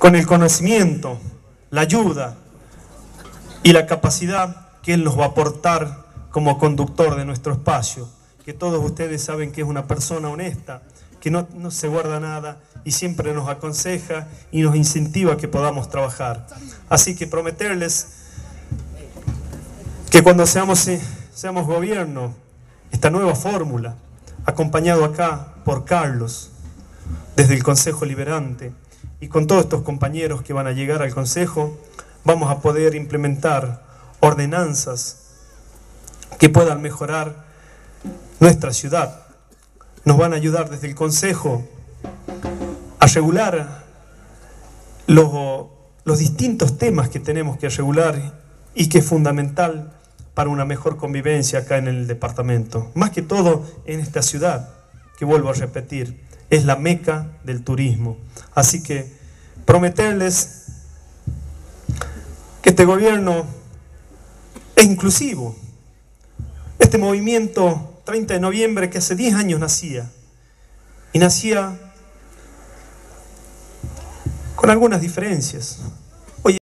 con el conocimiento, la ayuda y la capacidad que él nos va a aportar como conductor de nuestro espacio, que todos ustedes saben que es una persona honesta, que no se guarda nada y siempre nos aconseja y nos incentiva a que podamos trabajar. Así que prometerles que cuando seamos gobierno, esta nueva fórmula, acompañado acá por Carlos, desde el Consejo Liberante, y con todos estos compañeros que van a llegar al Consejo, vamos a poder implementar ordenanzas que puedan mejorar nuestra ciudad. Nos van a ayudar desde el Consejo a regular los distintos temas que tenemos que regular y que es fundamental para una mejor convivencia acá en el departamento. Más que todo en esta ciudad, que vuelvo a repetir, es la meca del turismo. Así que prometerles que este gobierno es inclusivo. Este movimiento 30 de noviembre que hace 10 años nacía, y nacía con algunas diferencias.